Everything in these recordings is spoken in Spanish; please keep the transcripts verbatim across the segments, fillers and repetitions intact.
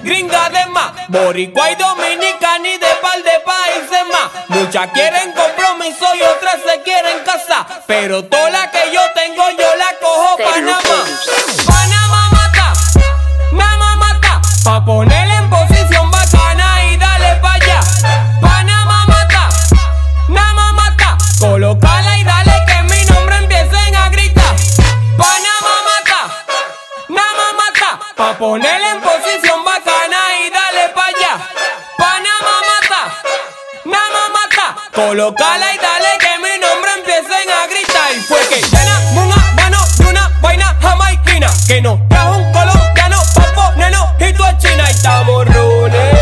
gringa de más, boricua y dominicana y de par de países más. Muchas quieren compromiso y otras se quieren casar, pero toda la que yo tengo yo la cojo Panamá. Panamá mata, Nama mata, pa' ponerle en posición bacana y dale pa' allá. Panamá mata, Nama mata, colócala y dale que mi nombre empiecen a gritar. Panamá mata, Nama mata, pa' ponerle en posición bacana y dale pa' allá. Panamá mata, Nama mata, colócala y dale que mi nombre empiecen a gritar. Fue que llena una mano de una vaina jamaiquina que no trajo un colombiano pa' ponernos hito a China. Y estamos runes,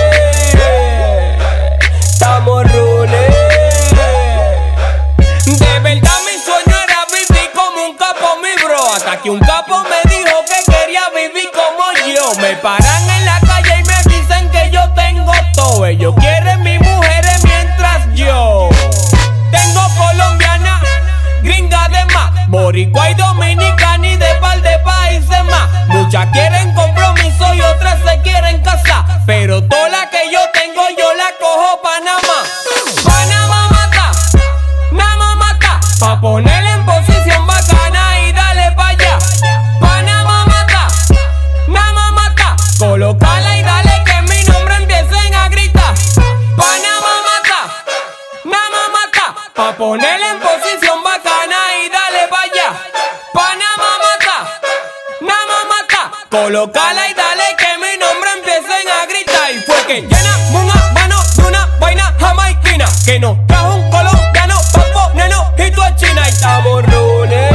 estamos runes. De verdad mi sueño era vivir como un capo, mi bro. Hasta que un capo me dijo que quería vivir como yo. Me paran en la calle y me dicen que yo tengo todo. Ellos quieren mis mujeres mientras yo tengo colombiana, gringa de más, boricua y dominicana y de par de países más. Muchas quieren compromiso y otras se quieren casar, pero toda la que yo tengo yo la cojo Panamá. Panamá mata, Nama mata, pa' ponerle en posición bacana y dale pa' allá. Panamá mata, Nama mata, colócala y dale que mi nombre empiecen a gritar. Panamá mata, Nama mata, pa' ponerle en posición bacana y dale pa' allá. Panamá mata, Nama mata, colócala y dale que mi nombre empiecen a gritar. Y fue que llena una mano de una vaina jamaiquina que no trajo un colombiano pa' ponernos hito a China. Y estamos runes,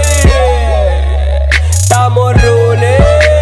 estamos runes.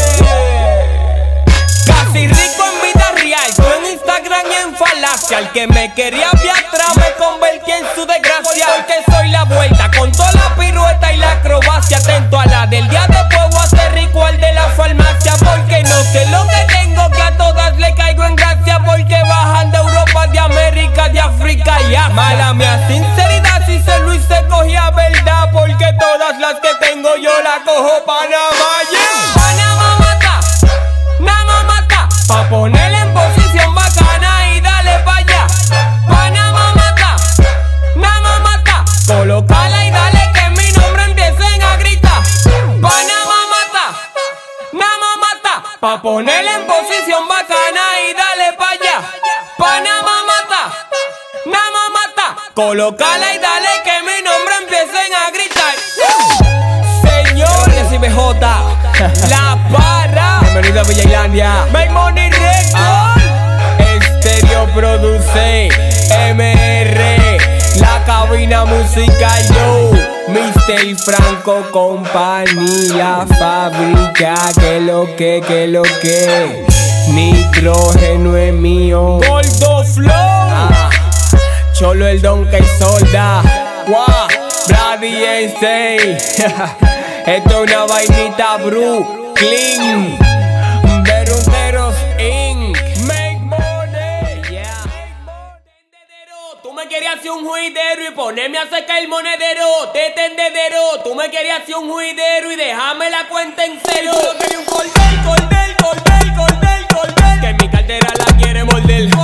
Casi rico en vida real, tú en Instagram y en falacia. El que me quería atrás me convertí en su desgracia. Porque soy la vuelta con toda la pirueta y la acrobacia. Atento a la del día después voy a ser rico al de la farmacia. Porque no sé lo que tengo, que a todas le caigo en gracia. Porque bajan de Europa, de América, de África y Asia. Mala mía sinceridad, si se lo hice cogía verdad. Porque todas las que tengo yo la cojo Panamá, yeah. Panamá mata, Nama mata, pa' ponerle en posición bacana y dale pa' allá. Panamá mata, Nama mata, colócala y dale que mi nombre empiecen a gritar. Panamá mata, Nama mata, pa' ponerle en posición bacana y dale pa' allá. Panamá mata, Nama mata, colócala y dale que mi nombre empiecen a gritar. Señores y B J, La Parra, bienvenido a Villa Islandia. Make Money Record, Estéreo Produce, M R, La Cabina Musical, yo, mister Franco Compañía, fábrica, que lo que, que lo que, nitrógeno es mío, Gordo Flow, ah. Cholo el Don que solda, wow, Brady Einstein. Esto es una vainita Brooklyn, Verunderos Incorporated. Make money, yeah. Tú me querías hacer un juidero y ponerme a sacar el monedero. Te tendedero, tú me querías hacer un juidero y déjame la cuenta en cero. Yo quería un cordel, cordel, cordel, cordel, cordel, que mi cartera la quiere morder.